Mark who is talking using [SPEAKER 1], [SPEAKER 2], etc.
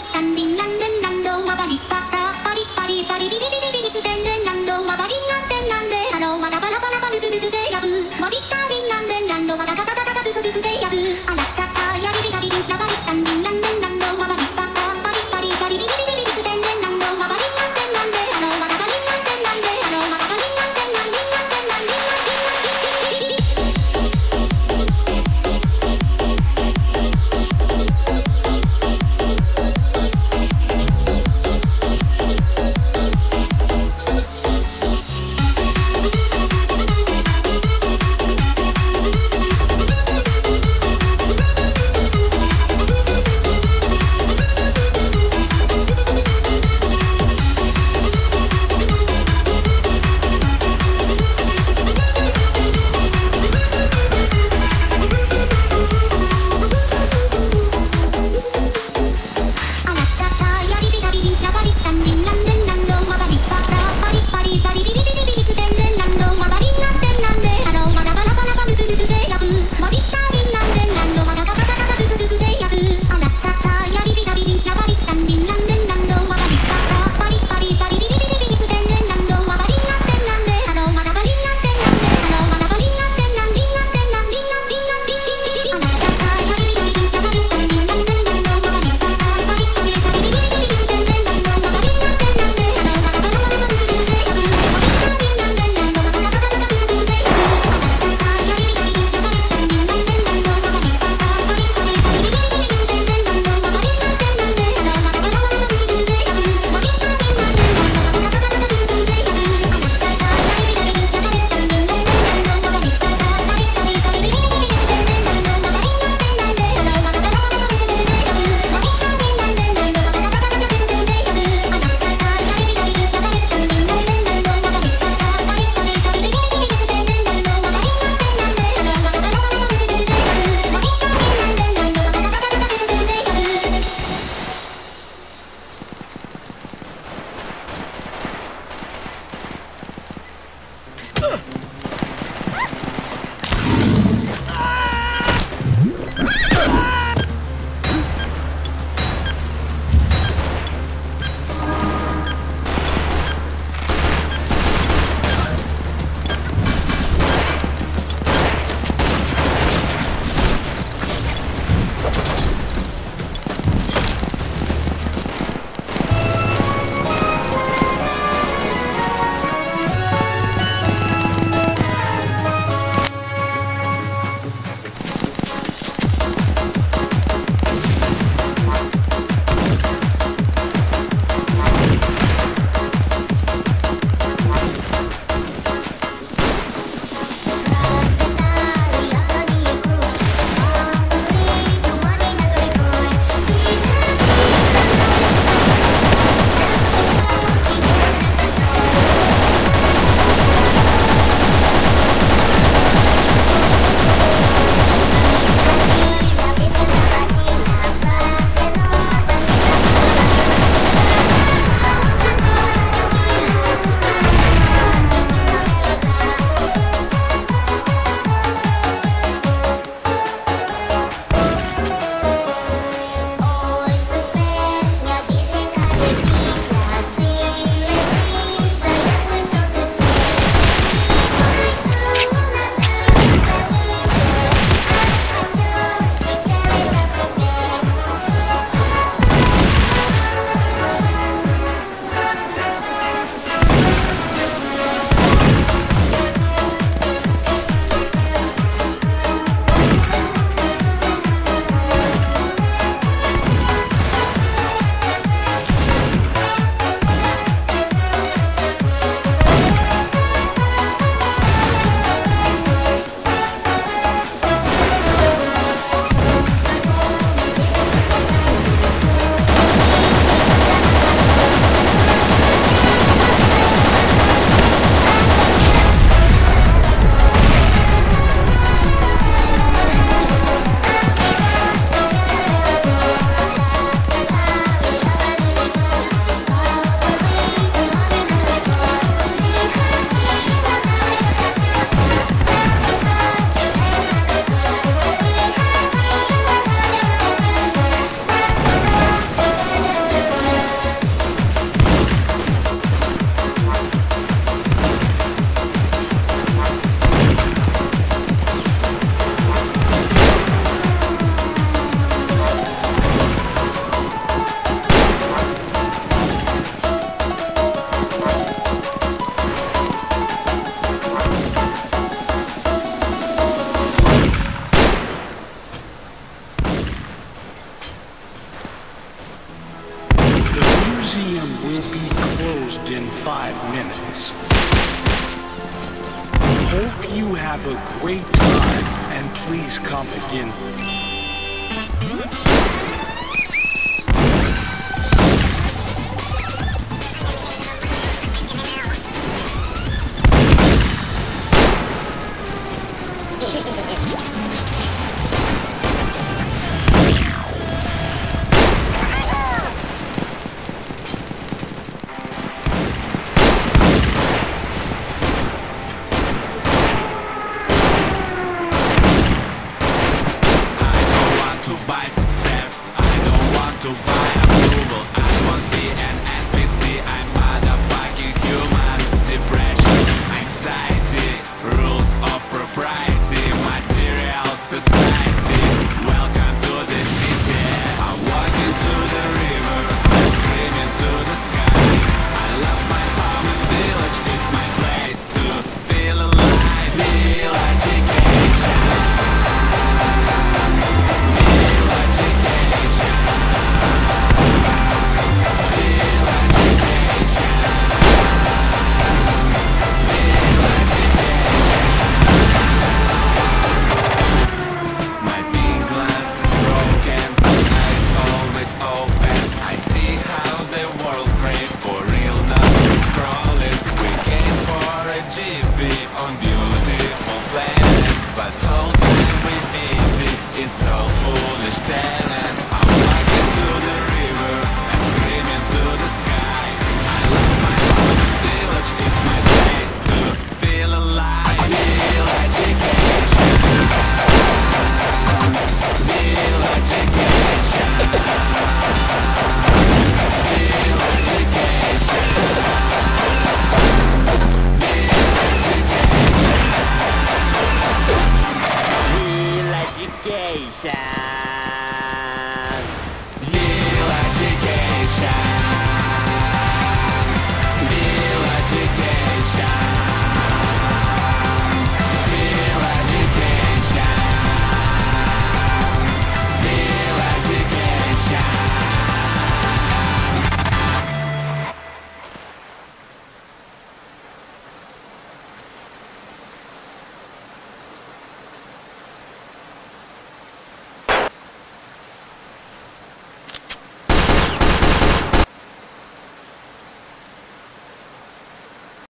[SPEAKER 1] スタンディンランデンランドはバリパタパリパリパリビリビリビリステンデンランドはバリなんてなんでハローはラバラバラバルズルズでやぶボディタージンランデンランドはダダダダダダドゥドゥドゥでやぶあらちゃちゃやりビリビリラバリスタンディンランデンランドはバリパタパリパリパリビリビリビリステンデンランドはバリなんてなんでハローはラバリなんてなんでハローはラバリなんてなんでなんてなんでなんで
[SPEAKER 2] museum will be closed in 5 minutes. Hope you have a great time, and please come again.
[SPEAKER 3] To buy approval, I won't be an NPC. I'm